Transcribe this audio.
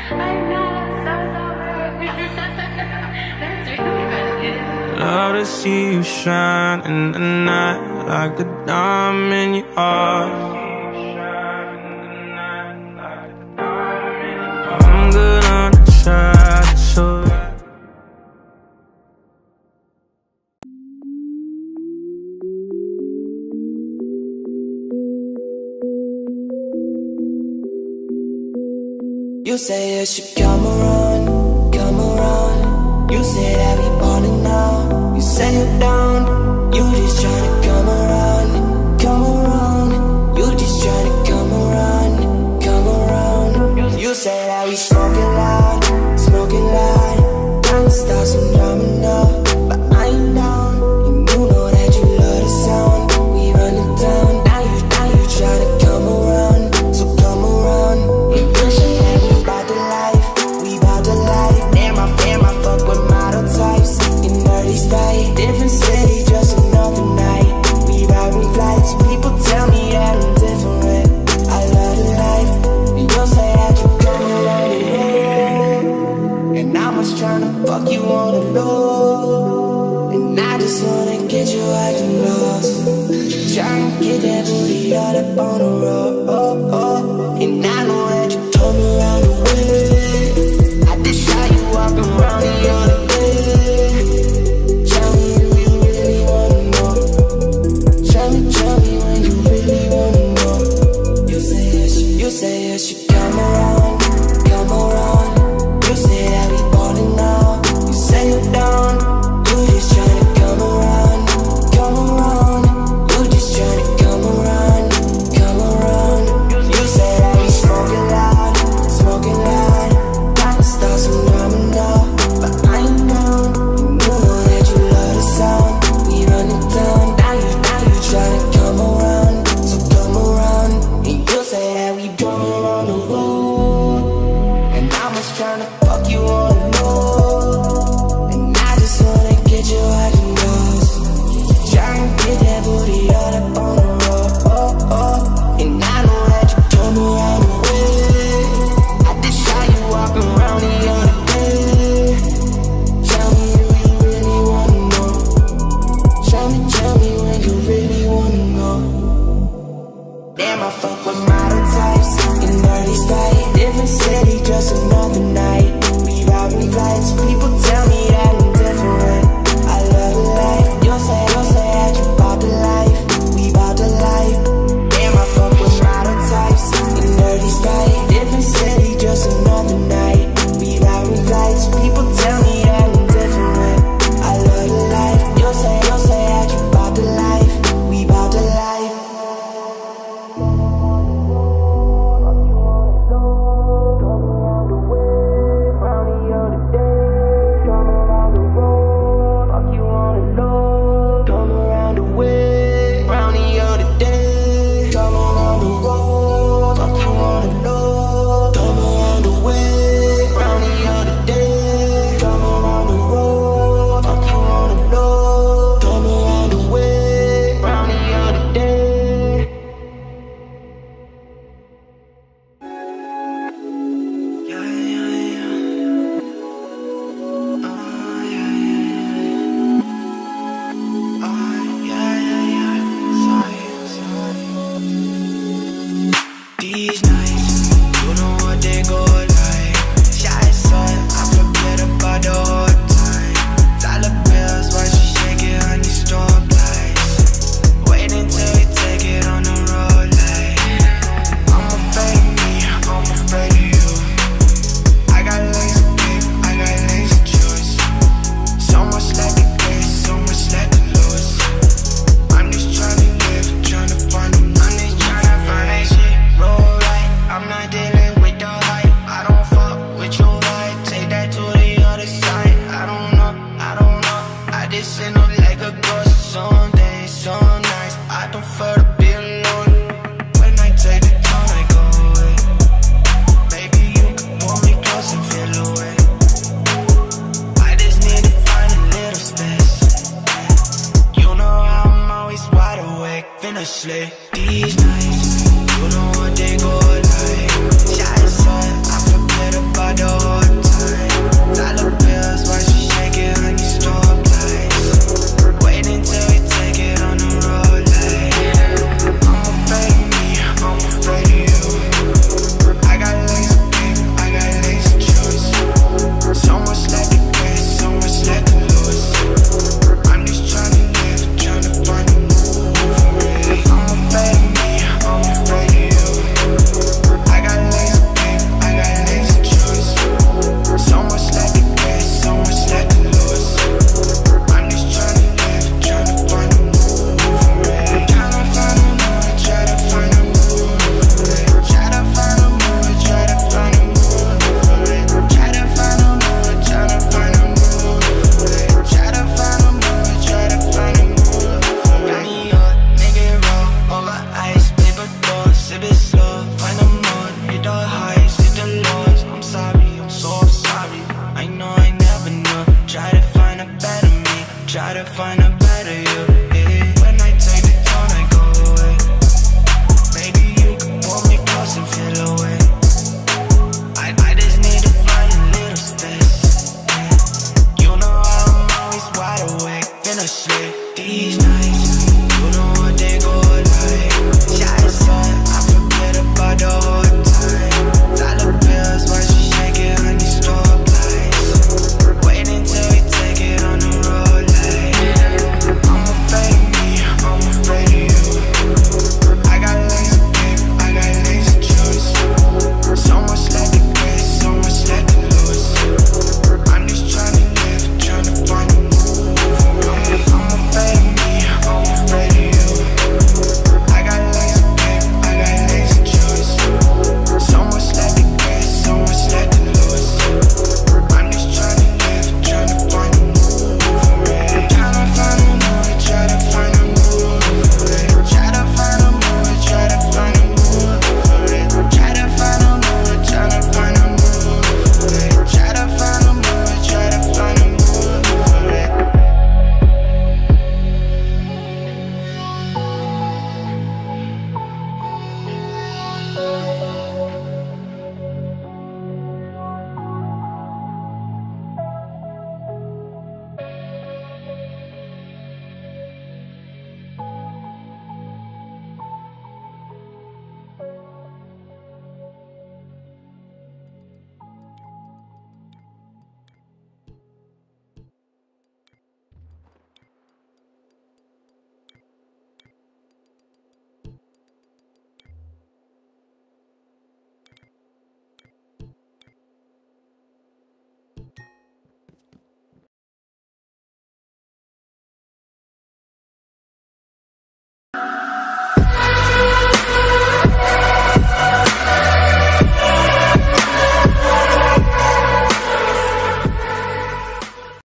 Love to see you shine in the night like a diamond in your heart. I'm good on the side, it's alright. You say you should come around, come around. You say that we ballin' now. You say you're down, you just tryna come around, come around. You just tryna come around, come around. You say that we smoking loud, smoking loud. Tryna start some drama now, but I ain't down. And you know that you love the sound. We run it down, now you tryna come around, so come around. And you say that we bout the life, we bout the life. Damn, I fuck with model types in early state. Different city, just another night. We riding flights, people tell me that I'm different. I love the life, and you'll say that you come around the road. And I was tryna fuck you on the low, and I just wanna get you out your lost. Tryna get that booty all up on the